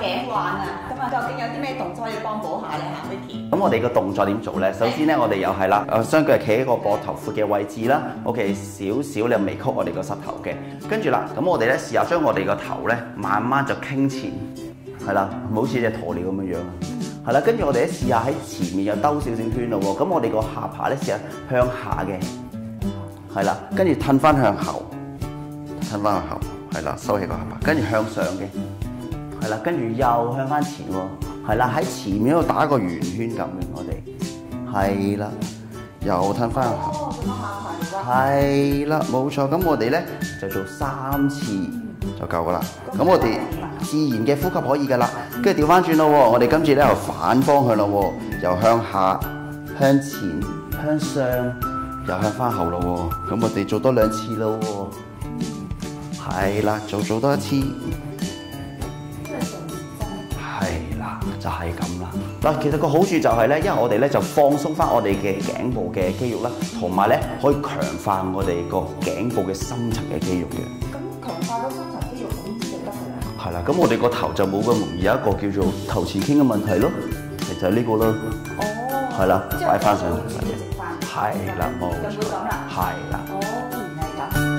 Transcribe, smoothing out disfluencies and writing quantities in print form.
頸患啊，咁啊究竟有啲咩動作可以幫補下咧嚇 Vicky？ 咁我哋個動作點做咧？首先咧，我哋又係啦，雙腳企喺個膊頭闊嘅位置啦。OK， 少少你微曲我哋個膝頭嘅。跟住啦，咁我哋咧試下將我哋個頭咧慢慢就傾前，係啦，唔好似隻鴕鳥咁樣樣。係啦，跟住我哋咧試下喺前面又兜少少圈咯喎。咁我哋個下巴咧試下向下嘅，係啦，跟住褪翻向後，褪翻向後，係啦，收起個下巴，跟住向上嘅，係啦，跟住又向翻前喎，係啦，喺前面度打個圓圈咁嘅，我哋係啦，又褪翻向後， 哦，咁下排係啦，冇錯。咁我哋咧就做3次就夠噶啦。咁我哋自然嘅呼吸可以噶啦，跟住調翻轉咯喎，我哋今次咧又反方向咯喎，又向下、向前、向上，又向翻後咯喎。咁我哋做多2次咯喎，係啦，做多1次，係啦，就係咁啦。嗱，其實個好處就係咧，因為我哋咧就放鬆翻我哋嘅頸部嘅肌肉啦，同埋咧可以強化我哋個頸部嘅深層嘅肌肉嘅。 咁強化咗深層肌肉咁就得㗎啦。 係啦，咁我哋個頭就冇咁容易有一個叫做頭前傾嘅問題咯，其實係呢個咯。 哦。 係啦，擺翻上嚟。 嚟。係啦，冇錯。 就會咁啦。 係啦。 哦，原來係咁。